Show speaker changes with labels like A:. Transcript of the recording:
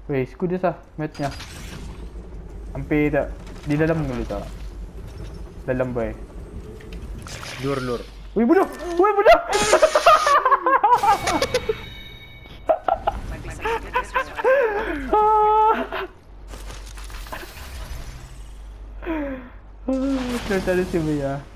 A: Weh, skut dia sah matchnya. Hampir tak. Di dalam ke tak? Dalam boy.
B: Lur.
A: Weh, bodoh. Weh, bodoh. Kita cari sini ya.